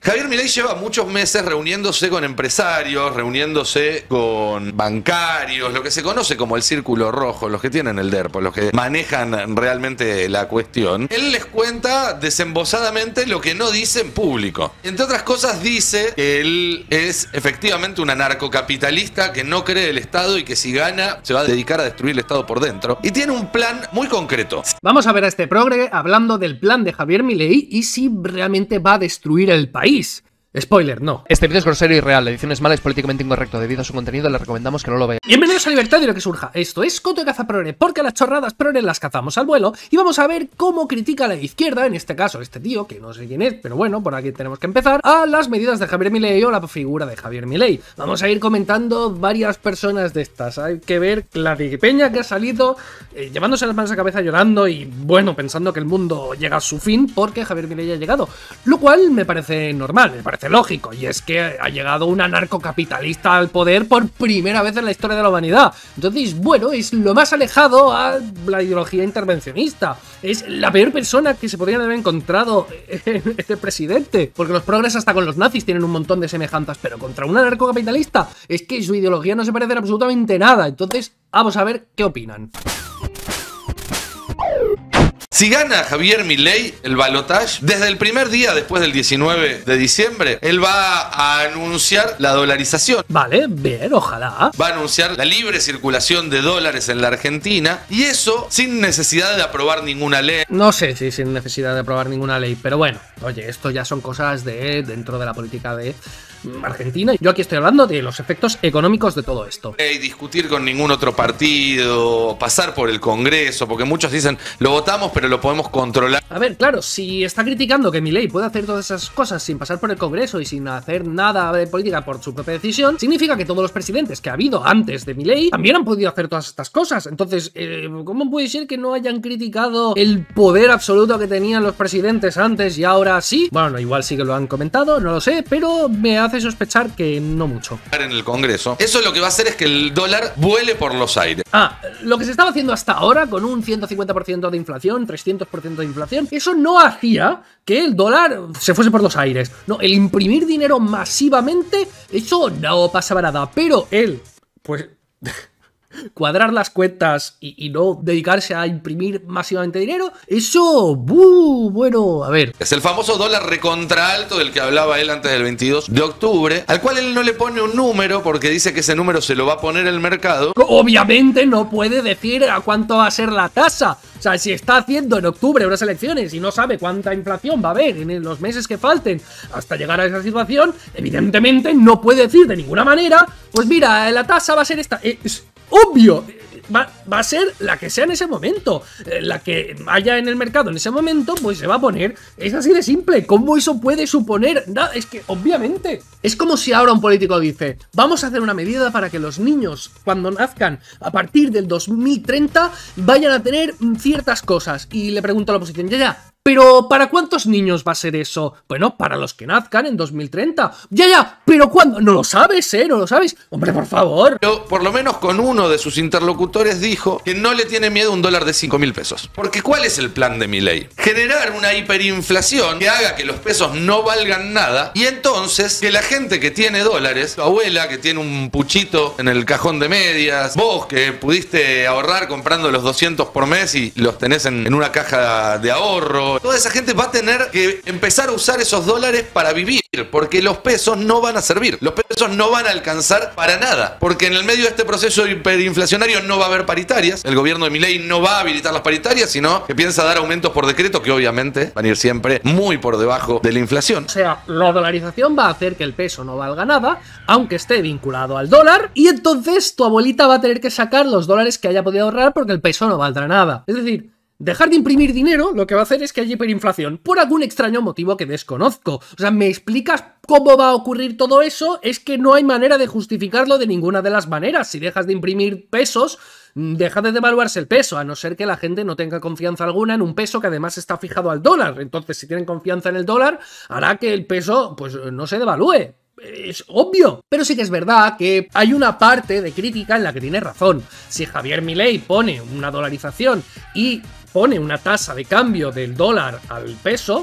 Javier Milei lleva muchos meses reuniéndose con empresarios, reuniéndose con bancarios, lo que se conoce como el círculo rojo, los que tienen el DERPO, los que manejan realmente la cuestión. Él les cuenta desembosadamente lo que no dice en público. Entre otras cosas dice que él es efectivamente un anarcocapitalista que no cree el Estado y que si gana se va a dedicar a destruir el Estado por dentro. Y tiene un plan muy concreto. Vamos a ver a este progre hablando del plan de Javier Milei y si realmente va a destruir el país. Spoiler, no. Este vídeo es grosero y real, la edición es mala, es políticamente incorrecto. Debido a su contenido, le recomendamos que no lo veáis. Bienvenidos a Libertad y lo que surja. Esto es Coto de Caza Progre, porque las chorradas progre las cazamos al vuelo. Y vamos a ver cómo critica la izquierda, en este caso este tío, que no sé quién es, pero bueno, por aquí tenemos que empezar, a las medidas de Javier Milei o la figura de Javier Milei. Vamos a ir comentando varias personas de estas. Hay que ver la de Peña que ha salido llevándose las manos a la cabeza llorando y, bueno, pensando que el mundo llega a su fin porque Javier Milei ha llegado. Lo cual me parece normal, me parece lógico, y es que ha llegado un anarcocapitalista al poder por primera vez en la historia de la humanidad. Entonces, bueno, es lo más alejado a la ideología intervencionista. Es la peor persona que se podrían haber encontrado en este presidente, porque los progres hasta con los nazis tienen un montón de semejanzas, pero contra un anarcocapitalista es que su ideología no se parece en absolutamente nada. Entonces, vamos a ver qué opinan. Si gana Javier Milei el balotaje, desde el primer día después del 19 de diciembre, él va a anunciar la dolarización. Vale, bien, ojalá. Va a anunciar la libre circulación de dólares en la Argentina, y eso sin necesidad de aprobar ninguna ley. No sé si sin necesidad de aprobar ninguna ley, pero bueno, oye, esto ya son cosas de dentro de la política de Argentina. Yo aquí estoy hablando de los efectos económicos de todo esto. Discutir con ningún otro partido, pasar por el Congreso, porque muchos dicen, lo votamos pero lo podemos controlar. A ver, claro, si está criticando que Milei puede hacer todas esas cosas sin pasar por el Congreso y sin hacer nada de política por su propia decisión, significa que todos los presidentes que ha habido antes de Milei también han podido hacer todas estas cosas. Entonces, ¿cómo puede ser que no hayan criticado el poder absoluto que tenían los presidentes antes y ahora sí? Bueno, igual sí que lo han comentado, no lo sé, pero me hace sospechar que no mucho. En el Congreso, eso lo que va a hacer es que el dólar vuele por los aires. Lo que se estaba haciendo hasta ahora con un 150% de inflación, 300% de inflación, eso no hacía que el dólar se fuese por los aires. No, el imprimir dinero masivamente, eso no pasaba nada, pero él, pues cuadrar las cuentas y no dedicarse a imprimir masivamente dinero, eso, bueno, a ver. Es el famoso dólar recontra alto del que hablaba él antes del 22 de octubre, al cual él no le pone un número porque dice que ese número se lo va a poner el mercado. Obviamente no puede decir a cuánto va a ser la tasa. O sea, si está haciendo en octubre unas elecciones y no sabe cuánta inflación va a haber en los meses que falten hasta llegar a esa situación, evidentemente no puede decir de ninguna manera, pues mira, la tasa va a ser esta. Es obvio, va a ser la que sea en ese momento, la que haya en el mercado en ese momento, pues se va a poner. Es así de simple. ¿Cómo eso puede suponer? Nada, es que obviamente es como si ahora un político dice, vamos a hacer una medida para que los niños cuando nazcan a partir del 2030 vayan a tener ciertas cosas, y le pregunto a la oposición, ya, pero ¿para cuántos niños va a ser eso? Bueno, para los que nazcan en 2030. Ya, pero ¿cuándo? No lo sabes, ¿no lo sabes? Hombre, por favor. Pero por lo menos con uno de sus interlocutores dijo que no le tiene miedo a un dólar de 5.000 pesos. Porque ¿cuál es el plan de Milei? Generar una hiperinflación que haga que los pesos no valgan nada, y entonces que la gente que tiene dólares, tu abuela que tiene un puchito en el cajón de medias, vos que pudiste ahorrar comprando los 200 por mes y los tenés en una caja de ahorro, toda esa gente va a tener que empezar a usar esos dólares para vivir, porque los pesos no van a servir, los pesos no van a alcanzar para nada, porque en el medio de este proceso hiperinflacionario no va a haber paritarias, el gobierno de Milei no va a habilitar las paritarias, sino que piensa dar aumentos por decreto que obviamente van a ir siempre muy por debajo de la inflación. O sea, la dolarización va a hacer que el peso no valga nada, aunque esté vinculado al dólar, y entonces tu abuelita va a tener que sacar los dólares que haya podido ahorrar porque el peso no valdrá nada. Es decir, dejar de imprimir dinero lo que va a hacer es que haya hiperinflación, por algún extraño motivo que desconozco. O sea, ¿me explicas cómo va a ocurrir todo eso? Es que no hay manera de justificarlo de ninguna de las maneras. Si dejas de imprimir pesos, deja de devaluarse el peso, a no ser que la gente no tenga confianza alguna en un peso que además está fijado al dólar. Entonces, si tienen confianza en el dólar, hará que el peso, pues, no se devalúe. Es obvio, pero sí que es verdad que hay una parte de crítica en la que tiene razón. Si Javier Milei pone una dolarización y pone una tasa de cambio del dólar al peso,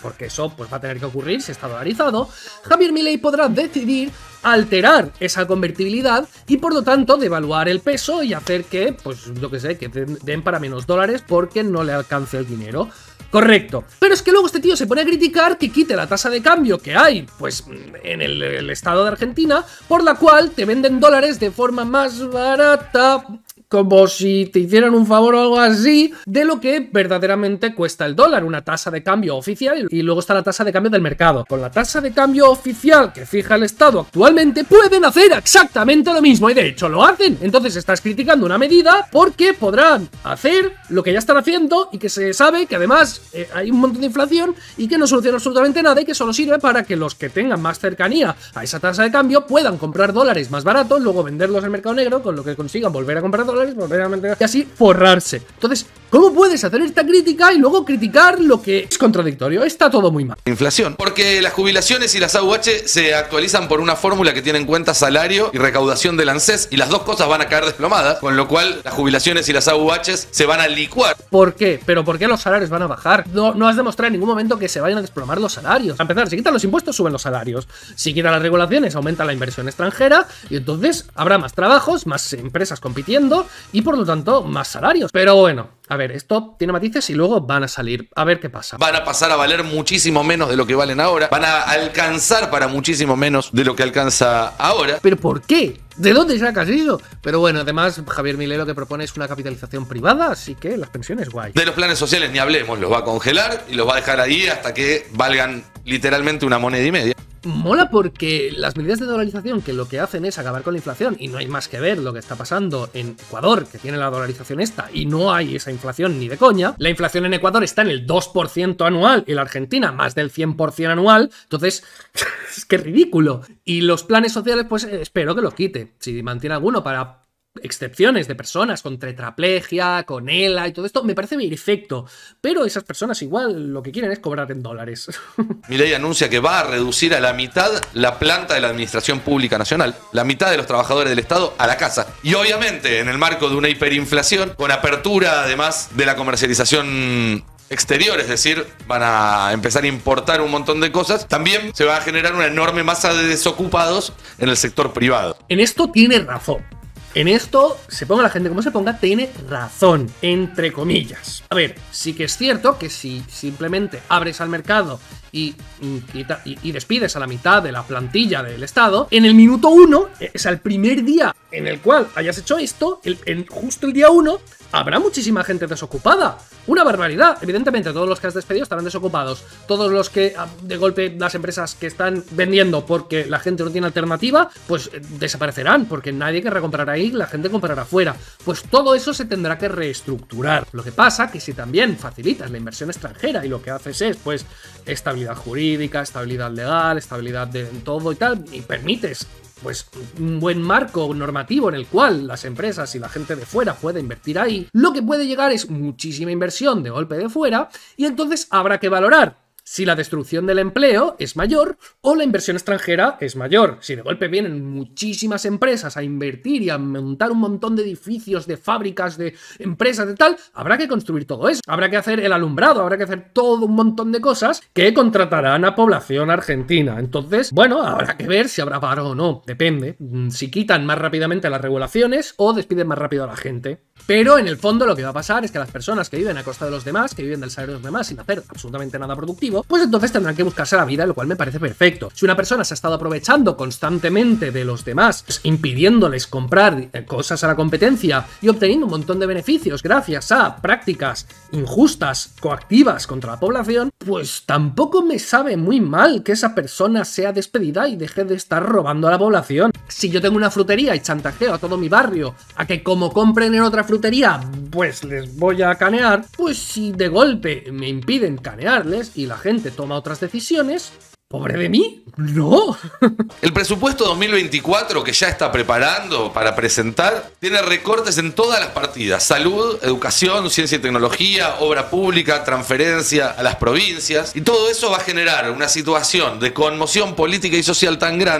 porque eso pues va a tener que ocurrir si está dolarizado, Javier Milei podrá decidir alterar esa convertibilidad y por lo tanto devaluar el peso y hacer que, pues yo que sé, que den para menos dólares porque no le alcance el dinero. Correcto. Pero es que luego este tío se pone a criticar que quite la tasa de cambio que hay, pues, en el estado de Argentina, por la cual te venden dólares de forma más barata, como si te hicieran un favor o algo así, de lo que verdaderamente cuesta el dólar, una tasa de cambio oficial, y luego está la tasa de cambio del mercado. Con la tasa de cambio oficial que fija el Estado actualmente, pueden hacer exactamente lo mismo, y de hecho lo hacen. Entonces estás criticando una medida porque podrán hacer lo que ya están haciendo y que se sabe que además hay un montón de inflación y que no soluciona absolutamente nada y que solo sirve para que los que tengan más cercanía a esa tasa de cambio puedan comprar dólares más baratos, luego venderlos en el mercado negro, con lo que consigan volver a comprar dólares, volver a vender y así forrarse. Entonces, ¿cómo puedes hacer esta crítica y luego criticar lo que es contradictorio? Está todo muy mal. Inflación. Porque las jubilaciones y las AUH se actualizan por una fórmula que tiene en cuenta salario y recaudación del ANSES, y las dos cosas van a caer desplomadas, con lo cual las jubilaciones y las AUH se van a licuar. ¿Por qué? ¿Pero por qué los salarios van a bajar? No has demostrado en ningún momento que se vayan a desplomar los salarios. A empezar, si quitan los impuestos, suben los salarios. Si quitan las regulaciones, aumenta la inversión extranjera y entonces habrá más trabajos, más empresas compitiendo y por lo tanto más salarios. Pero bueno, a ver, esto tiene matices y luego van a salir. A ver qué pasa. Van a pasar a valer muchísimo menos de lo que valen ahora. Van a alcanzar para muchísimo menos de lo que alcanza ahora. ¿Pero por qué? ¿De dónde sacas eso? Pero bueno, además Javier Milei lo que propone es una capitalización privada, así que las pensiones guay. De los planes sociales ni hablemos, los va a congelar y los va a dejar ahí hasta que valgan literalmente una moneda y media. Mola porque las medidas de dolarización que lo que hacen es acabar con la inflación, y no hay más que ver lo que está pasando en Ecuador, que tiene la dolarización esta, y no hay esa inflación ni de coña. La inflación en Ecuador está en el 2% anual y la Argentina más del 100% anual, entonces es que ridículo. Y los planes sociales pues espero que los quite, si mantiene alguno para excepciones de personas con tetraplegia, con ELA y todo esto, me parece perfecto, pero esas personas igual lo que quieren es cobrar en dólares. Milei anuncia que va a reducir a la mitad la planta de la Administración Pública Nacional, la mitad de los trabajadores del Estado a la casa, y obviamente en el marco de una hiperinflación, con apertura además de la comercialización exterior, es decir, van a empezar a importar un montón de cosas. También se va a generar una enorme masa de desocupados en el sector privado. En esto tiene razón. En esto, se ponga la gente como se ponga, tiene razón, entre comillas. A ver, sí que es cierto que si simplemente abres al mercado y despides a la mitad de la plantilla del Estado, en el minuto 1, o sea, el primer día en el cual hayas hecho esto, justo el día 1, habrá muchísima gente desocupada. Una barbaridad. Evidentemente, todos los que has despedido estarán desocupados. Todos los que, de golpe, las empresas que están vendiendo porque la gente no tiene alternativa, pues desaparecerán, porque nadie querrá comprar ahí, la gente comprará fuera. Pues todo eso se tendrá que reestructurar. Lo que pasa que si también facilitas la inversión extranjera y lo que haces es, pues, estabilidad jurídica, estabilidad legal, estabilidad de todo y tal, y permites pues un buen marco normativo en el cual las empresas y la gente de fuera puede invertir ahí, lo que puede llegar es muchísima inversión de golpe de fuera, y entonces habrá que valorar si la destrucción del empleo es mayor o la inversión extranjera es mayor. Si de golpe vienen muchísimas empresas a invertir y a montar un montón de edificios, de fábricas, de empresas, de tal, habrá que construir todo eso. Habrá que hacer el alumbrado, habrá que hacer todo un montón de cosas que contratarán a población argentina. Entonces, bueno, habrá que ver si habrá paro o no. Depende. Si quitan más rápidamente las regulaciones o despiden más rápido a la gente. Pero en el fondo lo que va a pasar es que las personas que viven a costa de los demás, que viven del salario de los demás sin hacer absolutamente nada productivo, pues entonces tendrán que buscarse la vida, lo cual me parece perfecto. Si una persona se ha estado aprovechando constantemente de los demás, pues, impidiéndoles comprar cosas a la competencia y obteniendo un montón de beneficios gracias a prácticas injustas, coactivas contra la población, pues tampoco me sabe muy mal que esa persona sea despedida y deje de estar robando a la población. Si yo tengo una frutería y chantajeo a todo mi barrio a que como compren en otra frutería, pues les voy a canear, pues si de golpe me impiden canearles y la gente toma otras decisiones, ¿pobre de mí? ¡No! El presupuesto 2024 que ya está preparando para presentar tiene recortes en todas las partidas: salud, educación, ciencia y tecnología, obra pública, transferencia a las provincias, y todo eso va a generar una situación de conmoción política y social tan grande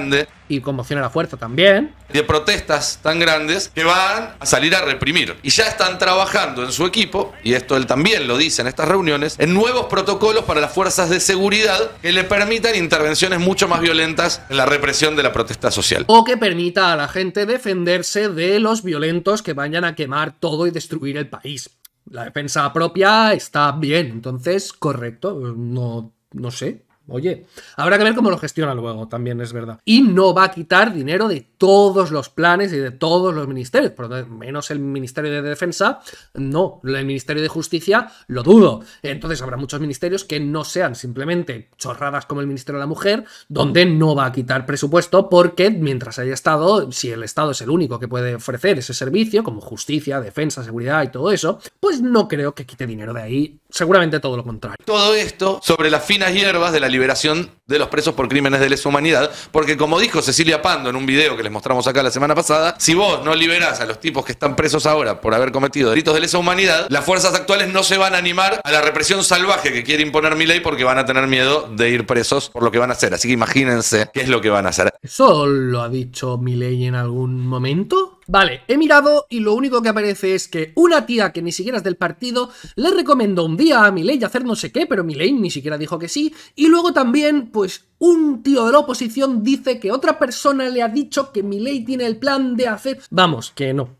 y conmoción a la fuerza también. De protestas tan grandes que van a salir a reprimir. Y ya están trabajando en su equipo, y esto él también lo dice en estas reuniones, en nuevos protocolos para las fuerzas de seguridad que le permitan intervenciones mucho más violentas en la represión de la protesta social. O que permita a la gente defenderse de los violentos que vayan a quemar todo y destruir el país. La defensa propia está bien, entonces, correcto, no sé. Oye, habrá que ver cómo lo gestiona luego, también es verdad. Y no va a quitar dinero de todos los planes y de todos los ministerios, por lo menos el Ministerio de Defensa, no, el Ministerio de Justicia lo dudo. Entonces habrá muchos ministerios que no sean simplemente chorradas como el Ministerio de la Mujer, donde no va a quitar presupuesto porque mientras haya Estado, si el Estado es el único que puede ofrecer ese servicio, como justicia, defensa, seguridad y todo eso, pues no creo que quite dinero de ahí, seguramente todo lo contrario. Todo esto sobre las finas hierbas de la liberación de los presos por crímenes de lesa humanidad, porque como dijo Cecilia Pando en un video que les mostramos acá la semana pasada, si vos no liberás a los tipos que están presos ahora por haber cometido delitos de lesa humanidad, las fuerzas actuales no se van a animar a la represión salvaje que quiere imponer Milei porque van a tener miedo de ir presos por lo que van a hacer. Así que imagínense qué es lo que van a hacer. ¿Eso lo ha dicho Milei en algún momento? Vale, he mirado y lo único que aparece es que una tía que ni siquiera es del partido le recomendó un día a Milei hacer no sé qué, pero Milei ni siquiera dijo que sí. Y luego también, pues, un tío de la oposición dice que otra persona le ha dicho que Milei tiene el plan de hacer... Vamos, que no.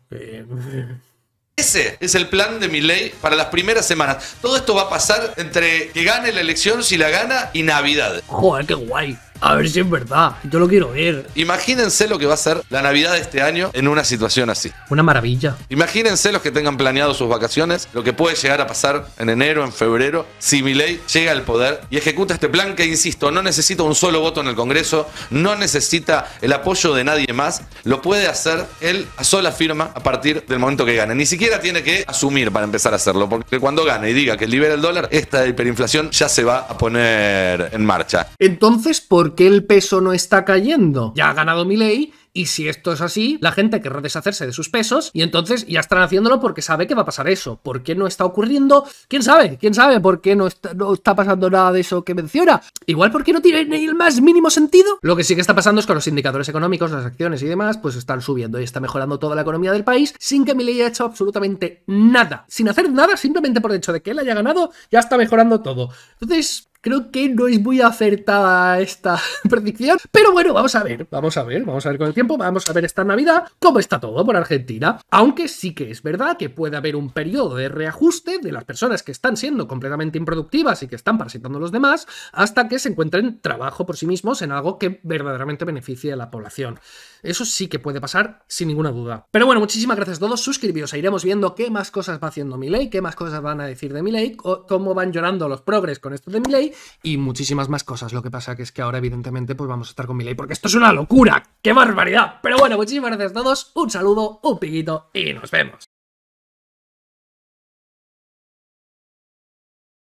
Ese es el plan de Milei para las primeras semanas. Todo esto va a pasar entre que gane la elección, si la gana, y Navidad. Joder, qué guay. A ver si es verdad, yo lo quiero ver. Imagínense lo que va a ser la Navidad de este año en una situación así. Una maravilla. Imagínense los que tengan planeado sus vacaciones, lo que puede llegar a pasar en enero, en febrero, si Milei llega al poder y ejecuta este plan que, insisto, no necesita un solo voto en el Congreso, no necesita el apoyo de nadie más, lo puede hacer él a sola firma a partir del momento que gane. Ni siquiera tiene que asumir para empezar a hacerlo, porque cuando gane y diga que libera el dólar, esta hiperinflación ya se va a poner en marcha. Entonces, ¿por qué el peso no está cayendo? Ya ha ganado Milei. Y si esto es así, la gente querrá deshacerse de sus pesos y entonces ya estarán haciéndolo porque sabe que va a pasar eso. ¿Por qué no está ocurriendo? ¿Quién sabe? ¿Quién sabe por qué no está pasando nada de eso que menciona? Igual porque no tiene ni el más mínimo sentido. Lo que sí que está pasando es que los indicadores económicos, las acciones y demás, pues están subiendo y está mejorando toda la economía del país sin que Milei haya hecho absolutamente nada. Sin hacer nada, simplemente por el hecho de que él haya ganado, ya está mejorando todo. Entonces... creo que no es muy acertada esta predicción, pero bueno, vamos a ver con el tiempo, vamos a ver esta Navidad cómo está todo por Argentina. Aunque sí que es verdad que puede haber un periodo de reajuste de las personas que están siendo completamente improductivas y que están parasitando a los demás hasta que se encuentren trabajo por sí mismos en algo que verdaderamente beneficie a la población. Eso sí que puede pasar sin ninguna duda. Pero bueno, muchísimas gracias a todos, suscribíos, iremos viendo qué más cosas va haciendo Milei, qué más cosas van a decir de Milei, cómo van llorando los progres con esto de Milei y muchísimas más cosas. Lo que pasa que es que ahora evidentemente pues vamos a estar con Milei porque esto es una locura, ¡qué barbaridad! Pero bueno, muchísimas gracias a todos, un saludo, un piquito y nos vemos.